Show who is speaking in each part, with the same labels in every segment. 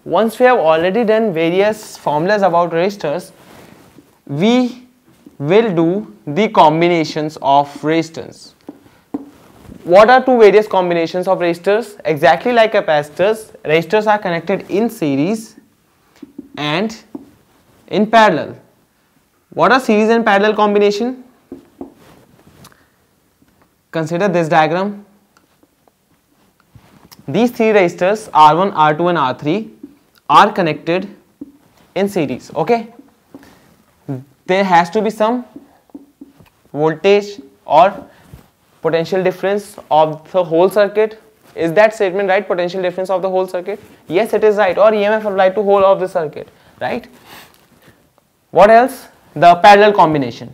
Speaker 1: Once we have already done various formulas about resistors, we will do the combinations of resistors. What are two various combinations of resistors? Exactly like capacitors, resistors are connected in series and in parallel. What are series and parallel combination? Consider this diagram. These three resistors R1, R2 and R3 are connected in series. Okay, there has to be some voltage or potential difference of the whole circuit. Is that statement right? Potential difference of the whole circuit? Yes, it is right. Or EMF applied to whole of the circuit, right? What else? The parallel combination.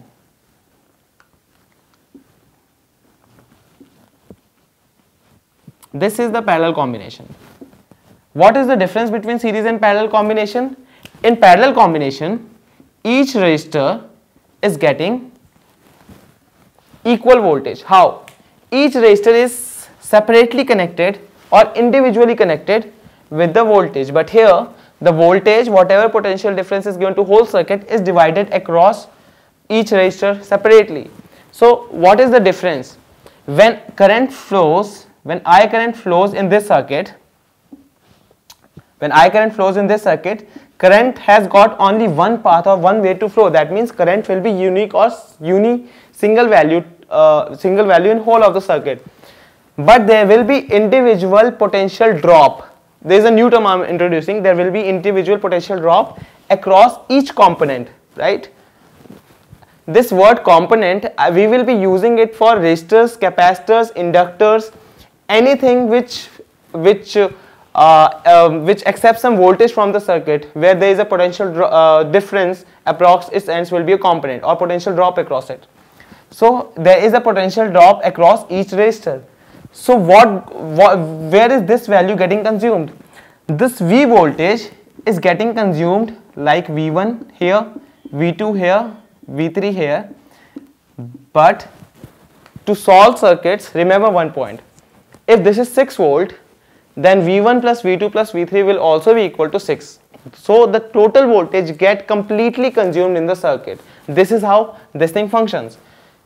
Speaker 1: This is the parallel combination. What is the difference between series and parallel combination? In parallel combination, each resistor is getting equal voltage. How? Each resistor is separately connected or individually connected with the voltage, but here the voltage, whatever potential difference is given to whole circuit, is divided across each resistor separately. So what is the difference? When current flows, when I current flows in this circuit, current has got only one path or one way to flow. That means current will be unique or single value in whole of the circuit. But there will be individual potential drop. There is a new term I am introducing. There will be individual potential drop across each component, right? This word component, we will be using it for resistors, capacitors, inductors, anything which accepts some voltage from the circuit where there is a potential difference across its ends will be a component, or potential drop across it. So there is a potential drop across each resistor. So where is this value getting consumed? This V voltage is getting consumed like V1 here, V2 here, V3 here. But to solve circuits, remember one point. If this is 6 volt, then V1 plus V2 plus V3 will also be equal to 6. So the total voltage get completely consumed in the circuit. This is how this thing functions.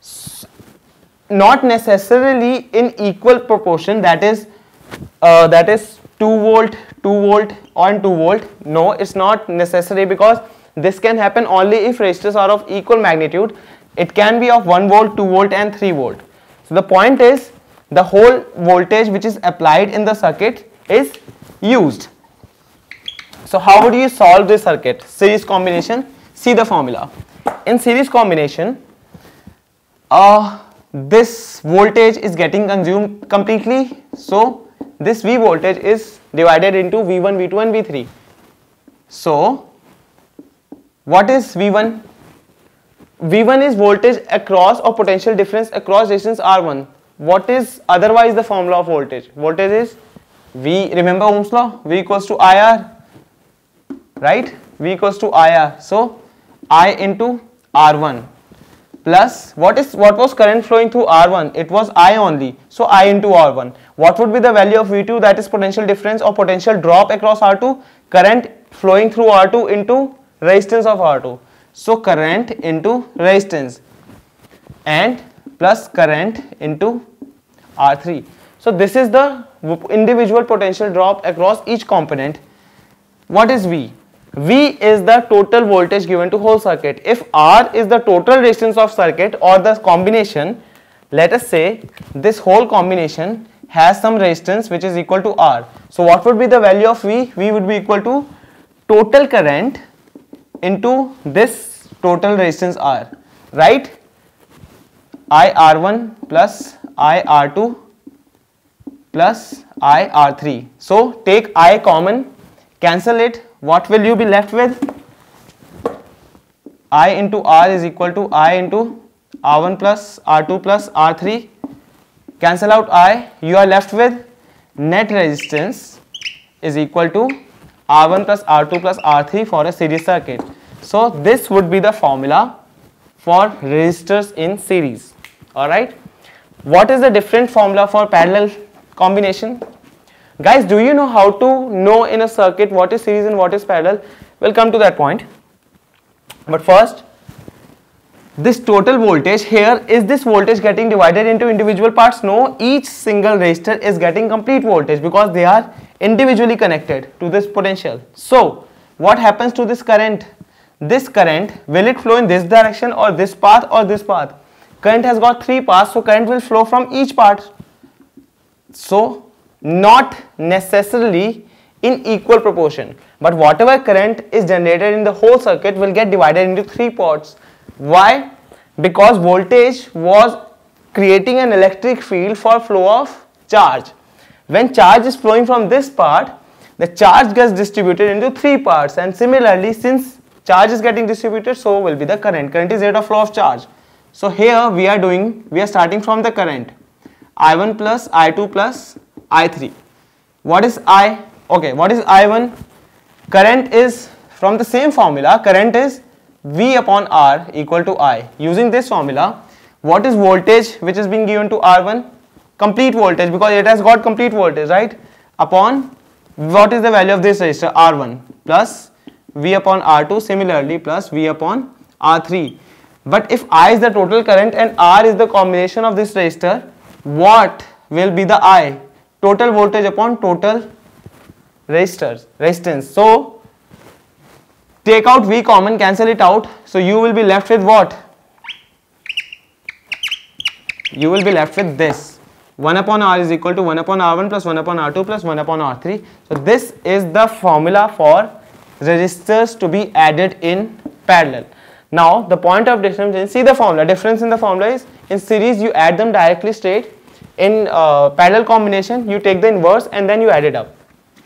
Speaker 1: Not necessarily in equal proportion, that is 2 volt, 2 volt and 2 volt. No, it's not necessary, because this can happen only if resistors are of equal magnitude. It can be of 1 volt, 2 volt and 3 volt. So the point is, the whole voltage which is applied in the circuit is used. So how would you solve this circuit? Series combination. See the formula. In series combination, this voltage is getting consumed completely. So this V voltage is divided into V1, V2 and V3. So what is V1? V1 is voltage across or potential difference across resistance R1. What is otherwise the formula of voltage? Voltage is V, remember Ohm's law, V equals to IR, right? V equals to IR. So I into R1 plus what was current flowing through R1? It was I only. So I into R1. What would be the value of V2? That is potential difference or potential drop across R2. Current flowing through R2 into resistance of R2. So current into resistance and plus current into R3. So this is the individual potential drop across each component. What is V? V is the total voltage given to whole circuit. If R is the total resistance of circuit or the combination, let us say this whole combination has some resistance which is equal to R. So what would be the value of V? V would be equal to total current into this total resistance R, right? I R1 plus I R2 plus I R3. So take I common, cancel it. What will you be left with? I into R is equal to I into R1 plus R2 plus R3. Cancel out I. You are left with net resistance is equal to R1 plus R2 plus R3 for a series circuit. So this would be the formula for resistors in series. Alright. What is the different formula for parallel combination? Guys, do you know how to know in a circuit what is series and what is parallel? We'll come to that point. But first, this total voltage here, is this voltage getting divided into individual parts? No, each single resistor is getting complete voltage because they are individually connected to this potential. So what happens to this current? This current, will it flow in this direction or this path or this path? Current has got three paths, so current will flow from each part. So not necessarily in equal proportion, but whatever current is generated in the whole circuit will get divided into three parts. Why? Because voltage was creating an electric field for flow of charge. When charge is flowing from this part, the charge gets distributed into three parts, and similarly, since charge is getting distributed, so will be the current. Current is rate of flow of charge. So here we are starting from the current I1 plus I2 plus I3. What is I? Okay, what is I1? Current is from the same formula. Current is V upon R equal to I. Using this formula, what is voltage which is being given to R1? Complete voltage, because it has got complete voltage, right? Upon what is the value of this resistor? R1 plus V upon R2, similarly plus V upon R3. But if I is the total current and R is the combination of this resistor, what will be the I? Total voltage upon total resistance. So take out V common, cancel it out. So you will be left with what? You will be left with this. 1 upon R is equal to 1 upon R1 plus 1 upon R2 plus 1 upon R3. So this is the formula for resistors to be added in parallel. Now the point of difference is, see the formula, difference in the formula is, in series you add them directly straight, in parallel combination you take the inverse and then you add it up.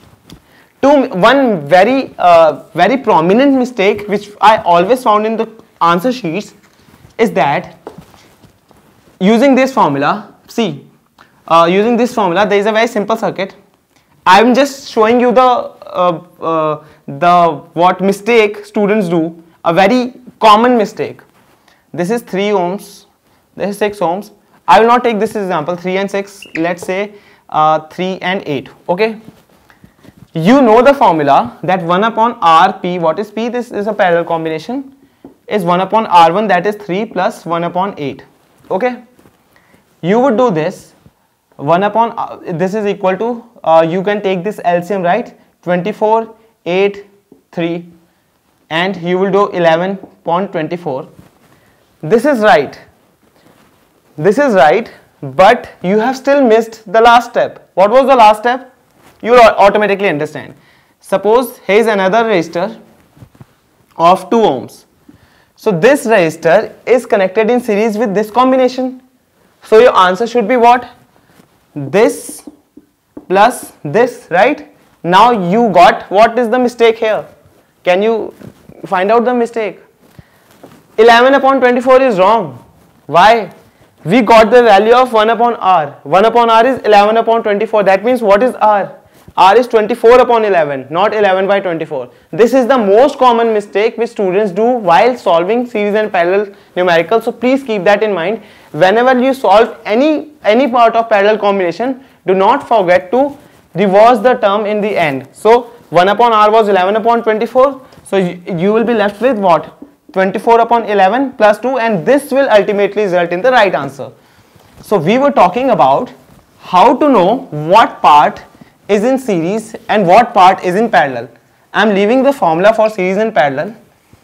Speaker 1: One very very prominent mistake which I always found in the answer sheets is that using this formula, see, using this formula there is a very simple circuit. I am just showing you the what mistake students do, a very common mistake. This is 3 ohms, this is 6 ohms. I will not take this example 3 and 6, let's say 3 and 8. Okay, you know the formula that 1 upon Rp, what is P? This is a parallel combination, is 1 upon R1, that is 3 plus 1 upon 8. Okay, you would do this 1 upon this is equal to you can take this LCM, right? 24, 8, 3, and you will do 11.24. This is right. This is right, but you have still missed the last step. What was the last step? You will automatically understand. Suppose here is another resistor of 2 ohms. So this resistor is connected in series with this combination. So your answer should be what? This plus this, right? Now you got, what is the mistake here? Can you find out the mistake? 11 upon 24 is wrong. Why? We got the value of 1 upon R. 1 upon R is 11 upon 24. That means what is R? R is 24 upon 11, not 11 by 24. This is the most common mistake which students do while solving series and parallel numericals. So please keep that in mind. Whenever you solve any part of parallel combination, do not forget to reverse the term in the end. So 1 upon R was 11 upon 24. So you will be left with what? 24 upon 11 plus 2, and this will ultimately result in the right answer. So we were talking about how to know what part is in series and what part is in parallel. I am leaving the formula for series and parallel.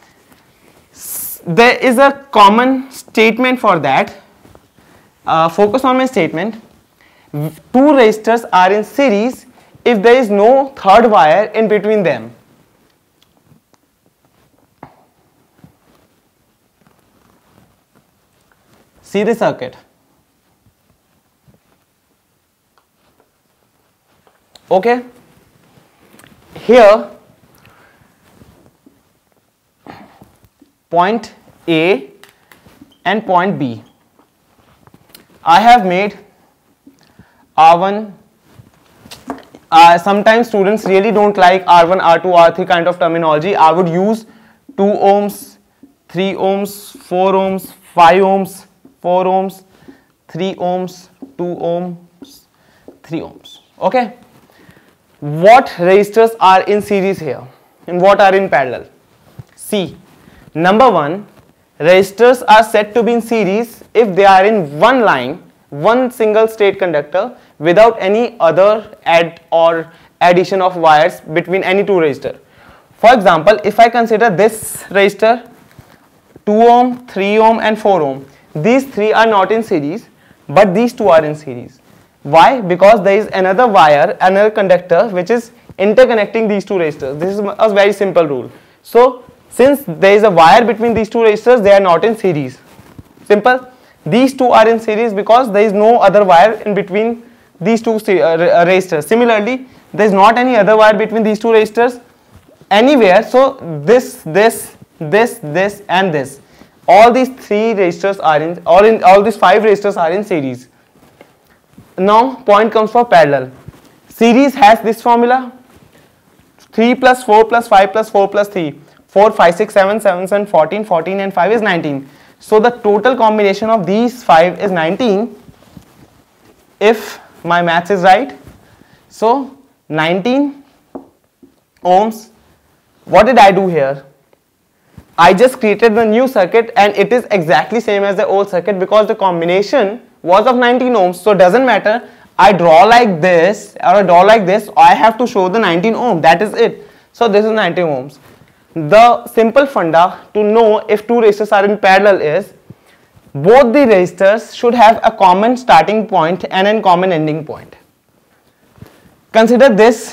Speaker 1: There is a common statement for that. Focus on my statement. 2 resistors are in series if there is no third wire in between them. See the circuit. Okay, here point A and point B, I have made R1. Sometimes students really don't like R1, R2, R3 kind of terminology. I would use 2 ohms, 3 ohms, 4 ohms, 5 ohms, 4 ohms, 3 ohms, 2 ohms, 3 ohms. Okay. what resistors are in series here and what are in parallel? See, number one, resistors are said to be in series if they are in one line, one single state conductor without any other add or addition of wires between any two resistors. For example, if I consider this resistor 2 ohm, 3 ohm and 4 ohm, these three are not in series but these two are in series. Why? Because there is another wire, another conductor which is interconnecting these two resistors. This is a very simple rule. So since there is a wire between these two resistors, they are not in series. Simple. These two are in series because there is no other wire in between these two resistors. Similarly, there is not any other wire between these two resistors anywhere. So this and this. All these three resistors are in, all these five resistors are in series. Now point comes for parallel. Series has this formula: 3 plus 4 plus 5 plus 4 plus 3. 4, 5, 6, 7, 7, 7, 14, 14 and 5 is 19. So the total combination of these 5 is 19 if my maths is right. So 19 ohms. What did I do here? I just created the new circuit and it is exactly same as the old circuit because the combination was of 19 ohms. So it doesn't matter I draw like this or I draw like this, I have to show the 19 ohm. That is it. So this is 19 ohms. The simple funda to know if two resistors are in parallel is both the resistors should have a common starting point and a common ending point. Consider this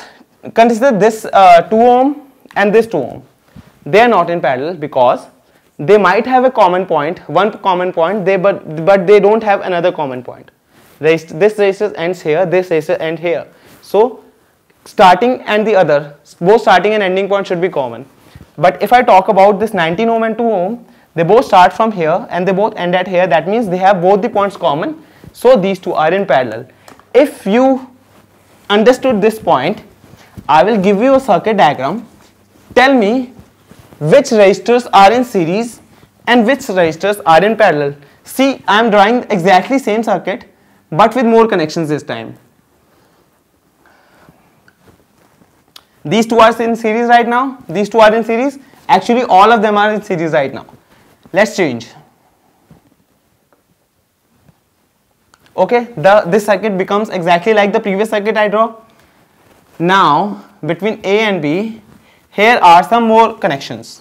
Speaker 1: 2 ohm and this 2 ohm. They are not in parallel because they might have a common point, one common point, but they don't have another common point. This resistor ends here, this resistor ends here. So starting and the other, both starting and ending point should be common. But if I talk about this 19 ohm and 2 ohm, they both start from here and they both end at here. That means they have both the points common. So these two are in parallel. If you understood this point, I will give you a circuit diagram. Tell me which resistors are in series and which resistors are in parallel. See, I am drawing exactly same circuit but with more connections this time. These two are in series right now. These two are in series. Actually, all of them are in series right now. Let's change. Okay, this circuit becomes exactly like the previous circuit I draw. Now, between A and B, here are some more connections.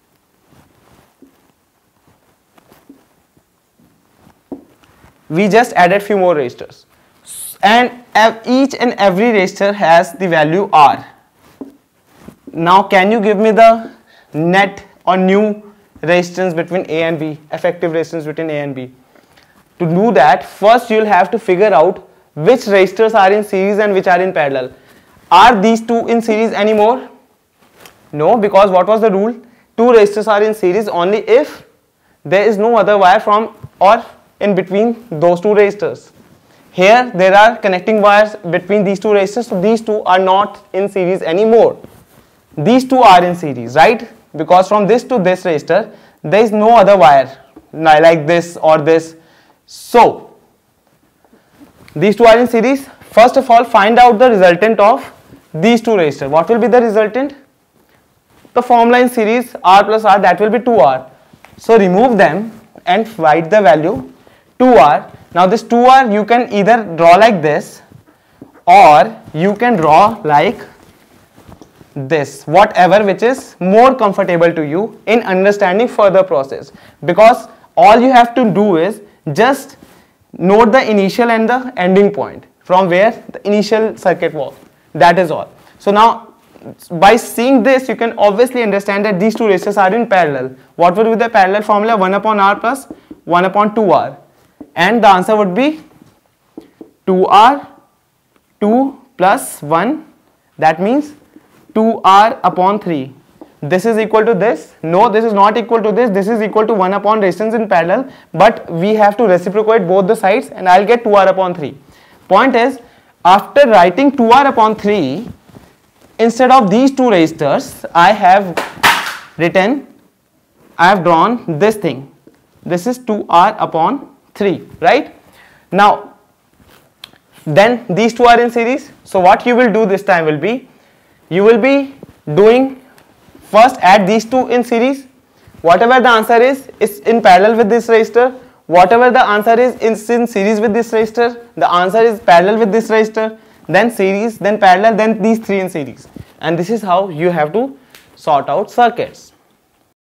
Speaker 1: We just added few more resistors. And each and every resistor has the value R. Now can you give me the net or new resistance between A and B, effective resistance between A and B? To do that, first you will have to figure out which resistors are in series and which are in parallel. Are these two in series anymore? No, because what was the rule? Two resistors are in series only if there is no other wire from or in between those two resistors. Here there are connecting wires between these two resistors, so these two are not in series anymore. These two are in series, right? Because from this to this resistor, there is no other wire like this or this. So, these two are in series. First of all, find out the resultant of these two resistors. What will be the resultant? The formula in series, R plus R, that will be 2R. So, remove them and write the value 2R. Now, this 2R you can either draw like this or you can draw like this, whatever which is more comfortable to you in understanding further process, because all you have to do is just note the initial and the ending point from where the initial circuit was. That is all. So now by seeing this you can obviously understand that these two resistors are in parallel. What would be the parallel formula? 1 upon R plus 1 upon 2R, and the answer would be 2R 2 plus 1, that means 2R upon 3. This is equal to this. No, this is not equal to this. This is equal to 1 upon resistance in parallel, but we have to reciprocate both the sides and I'll get 2R upon 3. Point is, after writing 2R upon 3, instead of these two resistors, I have drawn this thing. This is 2R upon 3, right? Now, then these two are in series. So what you will do this time will be, you will be doing first add these two in series. Whatever the answer is in parallel with this resistor. Whatever the answer is in series with this resistor, the answer is parallel with this resistor, then series, then parallel, then these three in series. And this is how you have to sort out circuits.